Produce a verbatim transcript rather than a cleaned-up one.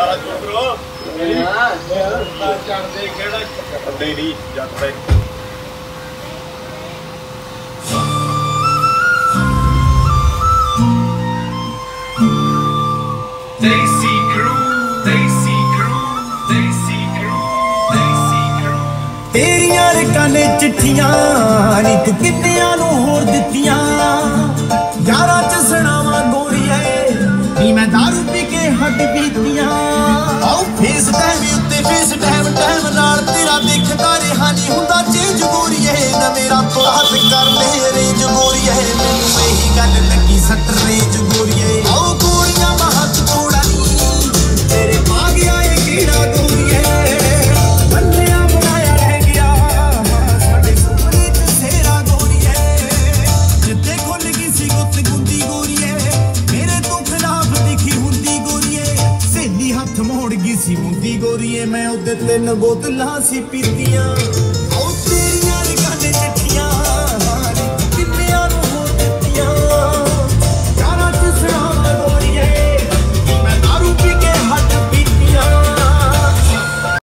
नहीं जाता है Daisy Crew, Daisy Crew, Daisy Crew, Daisy Crew. तेरियां रकाने चिट्ठियां नी तू किन्नियां नू होर दित्तियां यारा च सनावा गोरीए नी मैं दारू पी के हद पीतियां आओ फेस टाइम उत्ते फेस टाइम टाइम नाल तेरा देखदा रहा नी हुंदा चेंज गोरीए ना मेरा तो हद कर ले रेंज गोरीए मैनू यही गल लगी सट रेंज गोरीए आओ गोरियां महत थोड़ा नी तेरे पा गया ए कीड़ा गोरीए बन्निया बनाया रह गया साडे सुपने च सेरा गोरीए जिद्दे खुल गई सी गुत्त गुंदी गोरीए मेरे तू खिलाफ दिखी हुंदी गोरीए सहेली हथ मोड़ गई सी मुंदी गोरीए मैं उदे तीन बोतलां सी पीतियां